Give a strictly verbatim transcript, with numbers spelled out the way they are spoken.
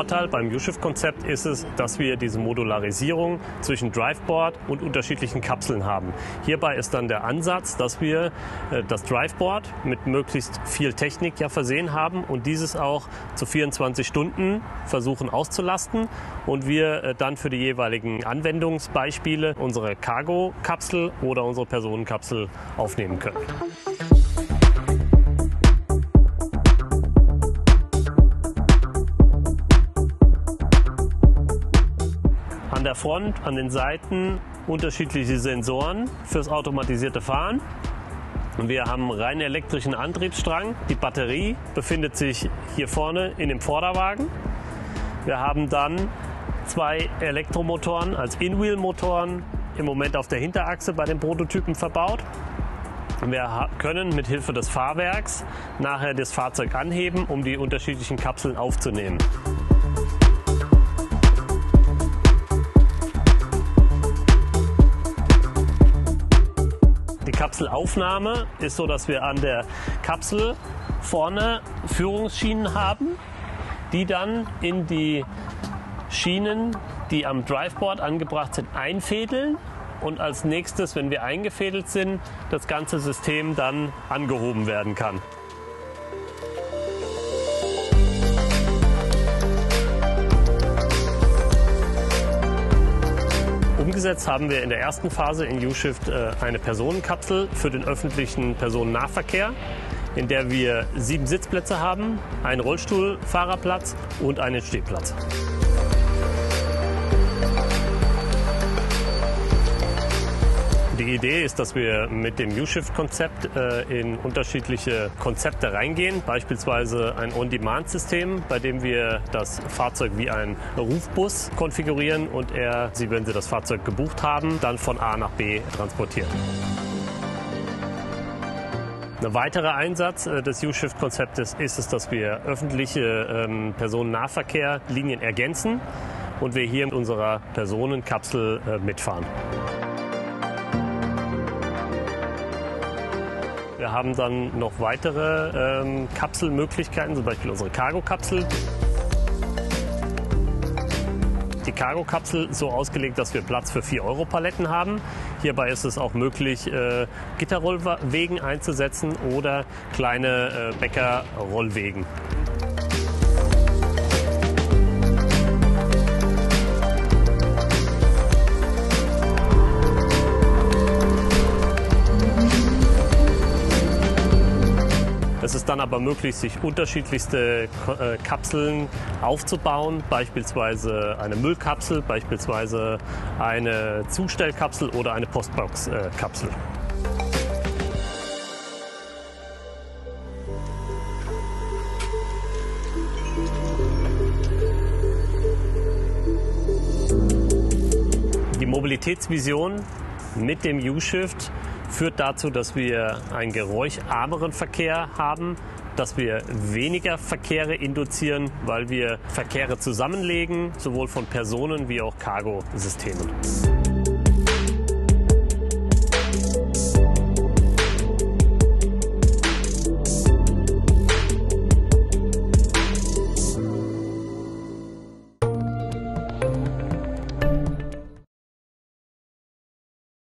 Vorteil beim U-Shift-Konzept ist es, dass wir diese Modularisierung zwischen Driveboard und unterschiedlichen Kapseln haben. Hierbei ist dann der Ansatz, dass wir äh, das Driveboard mit möglichst viel Technik ja versehen haben und dieses auch zu vierundzwanzig Stunden versuchen auszulasten und wir äh, dann für die jeweiligen Anwendungsbeispiele unsere Cargo-Kapsel oder unsere Personenkapsel aufnehmen können. An der Front, an den Seiten unterschiedliche Sensoren fürs automatisierte Fahren. Wir haben einen rein elektrischen Antriebsstrang. Die Batterie befindet sich hier vorne in dem Vorderwagen. Wir haben dann zwei Elektromotoren als In-Wheel-Motoren im Moment auf der Hinterachse bei den Prototypen verbaut. Wir können mit Hilfe des Fahrwerks nachher das Fahrzeug anheben, um die unterschiedlichen Kapseln aufzunehmen. Die Kapselaufnahme ist so, dass wir an der Kapsel vorne Führungsschienen haben, die dann in die Schienen, die am Driveboard angebracht sind, einfädeln und als nächstes, wenn wir eingefädelt sind, das ganze System dann angehoben werden kann. Umgesetzt haben wir in der ersten Phase in U-Shift eine Personenkapsel für den öffentlichen Personennahverkehr, in der wir sieben Sitzplätze haben, einen Rollstuhlfahrerplatz und einen Stehplatz. Die Idee ist, dass wir mit dem U-Shift-Konzept äh, in unterschiedliche Konzepte reingehen, beispielsweise ein On-Demand-System, bei dem wir das Fahrzeug wie ein Rufbus konfigurieren und er, Sie, wenn Sie das Fahrzeug gebucht haben, dann von A nach B transportiert. Ein weiterer Einsatz äh, des U-Shift-Konzeptes ist es, dass wir öffentliche ähm, Personennahverkehrlinien ergänzen und wir hier mit unserer Personenkapsel äh, mitfahren. Wir haben dann noch weitere ähm, Kapselmöglichkeiten, zum Beispiel unsere Cargo-Kapsel. Die Cargo-Kapsel ist so ausgelegt, dass wir Platz für vier Euro Paletten haben. Hierbei ist es auch möglich, äh, Gitterrollwegen einzusetzen oder kleine äh, Bäckerrollwegen. Es ist dann aber möglich, sich unterschiedlichste äh, Kapseln aufzubauen, beispielsweise eine Müllkapsel, beispielsweise eine Zustellkapsel oder eine Postbox-Kapsel. Die Mobilitätsvision mit dem U-Shift führt dazu, dass wir einen geräuscharmeren Verkehr haben, dass wir weniger Verkehre induzieren, weil wir Verkehre zusammenlegen, sowohl von Personen wie auch Cargo-Systemen.